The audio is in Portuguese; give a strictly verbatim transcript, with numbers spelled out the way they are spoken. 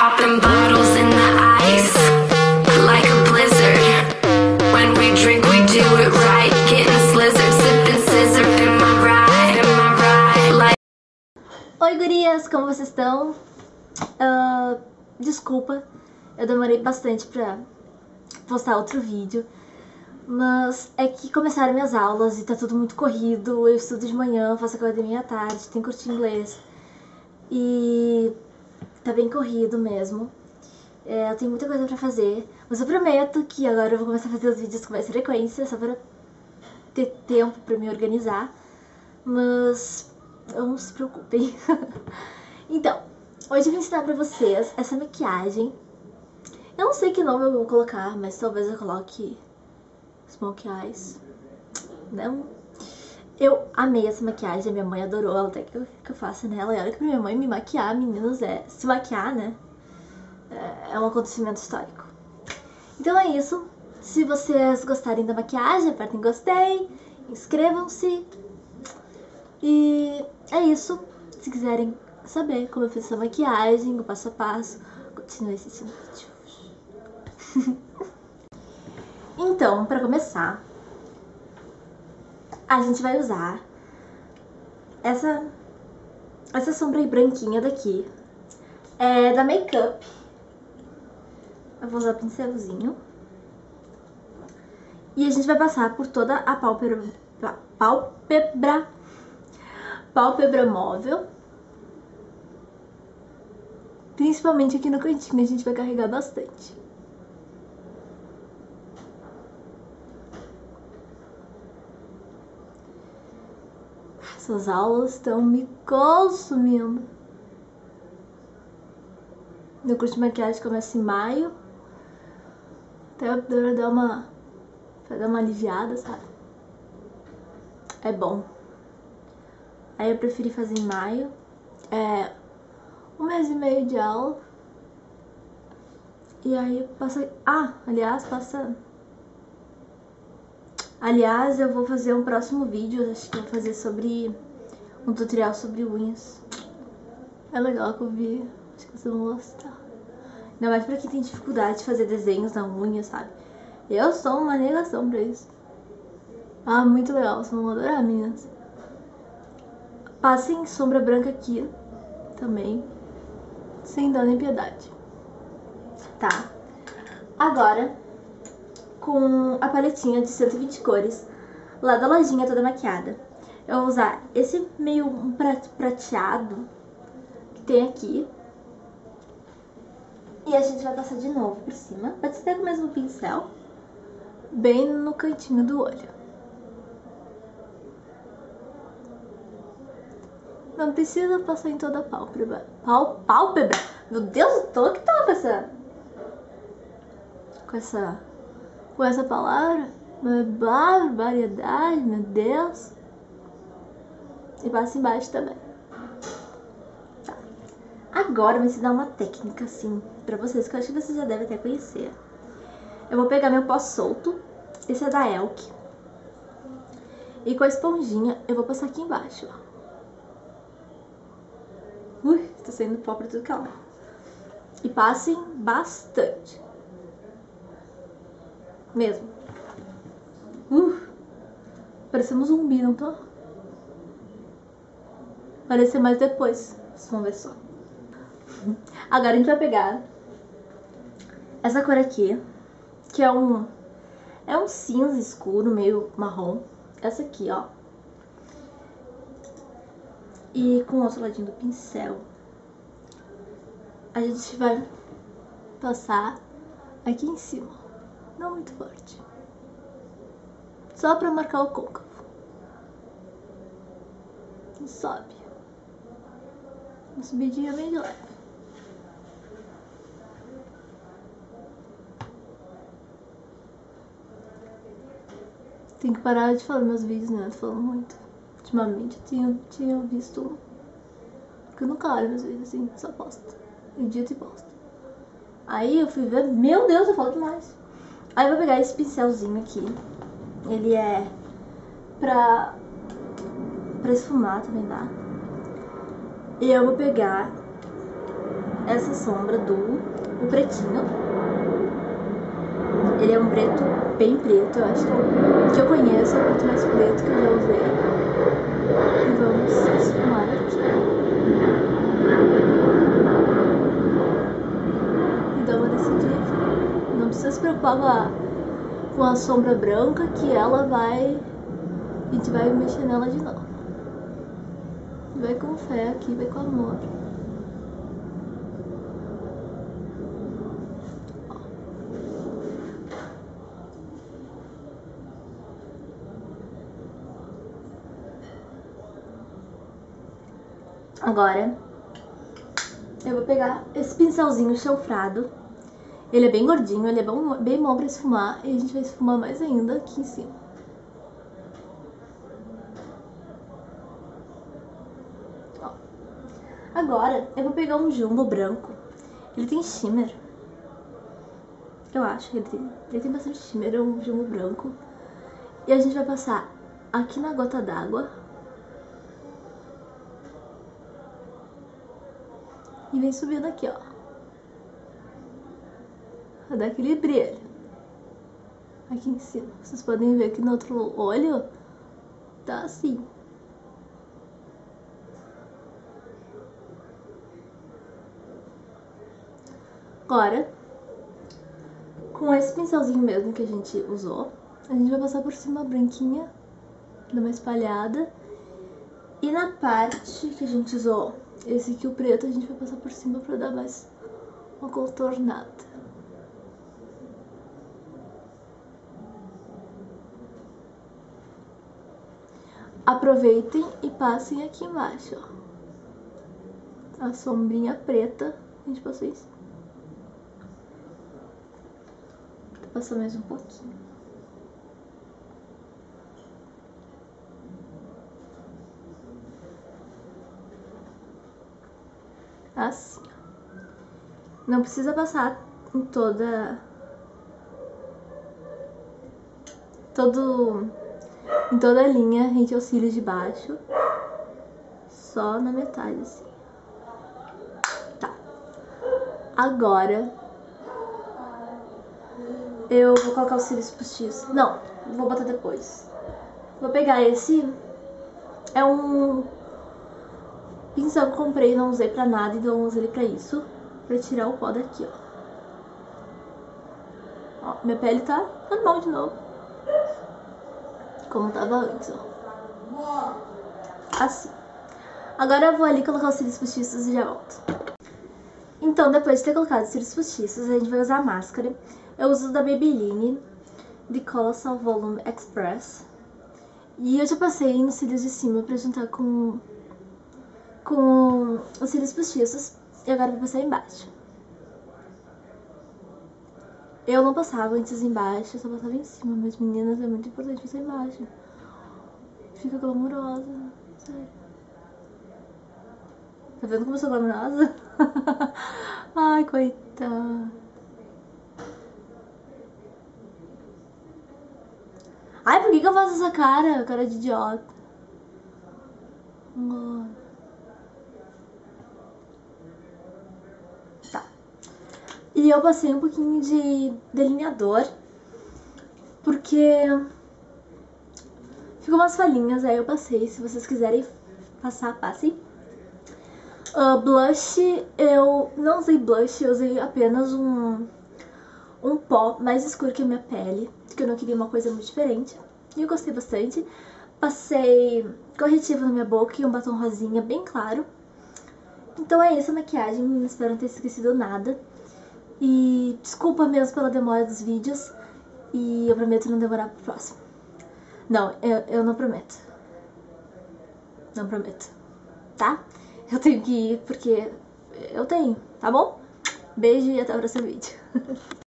popping bottles in the ice, like a blizzard. When we drink, we do it right. Getting slizzard, sipping scissor in my ride, in my ride. Like... Oi, gurias, como vocês estão? Uh, desculpa, eu demorei bastante pra postar outro vídeo, mas é que começaram minhas aulas e tá tudo muito corrido. Eu estudo de manhã, faço academia à tarde, tenho curso de inglês e tá bem corrido mesmo. É, eu tenho muita coisa pra fazer, mas eu prometo que agora eu vou começar a fazer os vídeos com mais frequência, só pra ter tempo pra me organizar. Mas não se preocupem. Então, hoje eu vou ensinar pra vocês essa maquiagem. Eu não sei que nome eu vou colocar, mas talvez eu coloque Smoke Eyes. Não. Eu amei essa maquiagem, minha mãe adorou, ela até que eu, que eu faço nela. E olha que pra minha mãe me maquiar, meninos, é... Se maquiar, né? É um acontecimento histórico. Então é isso. Se vocês gostarem da maquiagem, apertem gostei, inscrevam-se. E é isso. Se quiserem saber como eu fiz essa maquiagem, o passo a passo, continue assistindo o vídeo. Então, pra começar, a gente vai usar essa, essa sombra aí branquinha daqui. É da Makeup. Eu vou usar o pincelzinho. E a gente vai passar por toda a pálpebra, pálpebra, pálpebra móvel. Principalmente aqui no cantinho, a gente vai carregar bastante. Essas aulas estão me consumindo. Meu curso de maquiagem começa em maio. Até pra dar uma, pra dar uma aliviada, sabe? É bom. Aí eu preferi fazer em maio. É um mês e meio de aula. E aí passa... Ah, aliás, passa... Aliás, eu vou fazer um próximo vídeo, acho que eu vou fazer sobre... um tutorial sobre unhas. É legal que eu vi, acho que vocês vão gostar. Ainda mais pra quem tem dificuldade de fazer desenhos na unha, sabe? Eu sou uma negação pra isso. Ah, muito legal, vocês vão adorar, meninas. Passem sombra branca aqui também, sem dó nem piedade. Tá? Agora, com a paletinha de cento e vinte cores, lá da lojinha toda maquiada, eu vou usar esse meio um prateado que tem aqui. E a gente vai passar de novo por cima. Pode ser com o mesmo pincel, bem no cantinho do olho. Não precisa passar em toda a pálpebra. Pál, pálpebra? Meu Deus, eu tô que tá com essa... Com essa... Com essa palavra? Uma barbaridade, meu Deus. E passa embaixo também. Tá. Agora eu vou ensinar uma técnica assim pra vocês, que eu acho que vocês já devem até conhecer. Eu vou pegar meu pó solto. Esse é da Elk. E com a esponjinha eu vou passar aqui embaixo, ó. Ui, tá saindo pó pra tudo que é lado. E passem bastante. Mesmo. Uh, parece um zumbi, não tô? Parecer mais depois. Vocês vão ver só. Agora a gente vai pegar essa cor aqui, que é um é um cinza escuro, meio marrom. Essa aqui, ó. E com o outro ladinho do pincel, a gente vai passar aqui em cima. Não muito forte. Só pra marcar o côncavo. E sobe. Uma subidinha bem de leve. Tem que parar de falar meus vídeos, né? Eu tô falando muito. Ultimamente eu tinha, tinha visto... Porque eu nunca olho meus vídeos assim, só posto. Edito e posto. Aí eu fui ver... Meu Deus, eu falo demais. Aí eu vou pegar esse pincelzinho aqui. Ele é pra... Pra esfumar também dá. E eu vou pegar essa sombra do o pretinho. Ele é um preto bem preto, eu acho que eu, que eu conheço, é o preto mais preto que eu já usei. E vamos esfumar aqui. E dar uma decidida. Não precisa se preocupar com a, com a sombra branca, que ela vai... A gente vai mexer nela de novo. Vai com fé aqui, vai com amor. Agora, eu vou pegar esse pincelzinho chanfrado. Ele é bem gordinho, ele é bem, bem bom pra esfumar. E a gente vai esfumar mais ainda aqui em cima. Ó. Agora, eu vou pegar um jumbo branco. Ele tem shimmer. Eu acho que ele tem, ele tem bastante shimmer, é um jumbo branco. E a gente vai passar aqui na gota d'água. E vem subindo aqui, ó. Pra dar aquele brilho. Aqui em cima. Vocês podem ver que no outro olho tá assim. Agora, com esse pincelzinho mesmo que a gente usou, a gente vai passar por cima a branquinha, dar uma espalhada. E na parte que a gente usou esse aqui, o preto, a gente vai passar por cima pra dar mais uma contornada. Aproveitem e passem aqui embaixo, ó. A sombrinha preta, a gente passou isso. Vou passar mais um pouquinho. Assim. Não precisa passar em toda... Todo... Em toda a linha entre os cílios de baixo. Só na metade, assim. Tá. Agora... Eu vou colocar os cílios postiços. Não, vou botar depois. Vou pegar esse... É um... pincel que eu comprei, não usei pra nada, então eu usei ele pra isso. Pra tirar o pó daqui, ó. Ó, minha pele tá normal de novo. Como tava antes, ó. Assim. Agora eu vou ali colocar os cílios postiços e já volto. Então, depois de ter colocado os cílios postiços, a gente vai usar a máscara. Eu uso da Maybelline, de Colossal Volume Express. E eu já passei nos cílios de cima pra juntar com... com os cílios postiços, e agora vou passar embaixo. Eu não passava antes embaixo, eu só passava em cima, mas meninas, é muito importante passar embaixo. Fica glamourosa, sério. Tá vendo como eu sou glamourosa? Ai, coitada. Ai, por que que eu faço essa cara? Cara de idiota. Oh. E eu passei um pouquinho de delineador, porque ficou umas falhinhas, aí eu passei. Se vocês quiserem passar, passem. Uh, blush, eu não usei blush, eu usei apenas um, um pó mais escuro que a minha pele, porque eu não queria uma coisa muito diferente. E eu gostei bastante. Passei corretivo na minha boca e um batom rosinha bem claro. Então é isso a maquiagem, não espero não ter esquecido nada. E desculpa mesmo pela demora dos vídeos. E eu prometo não demorar pro próximo. Não, eu, eu não prometo. Não prometo. Tá? Eu tenho que ir porque eu tenho, tá bom? Beijo e até o próximo vídeo.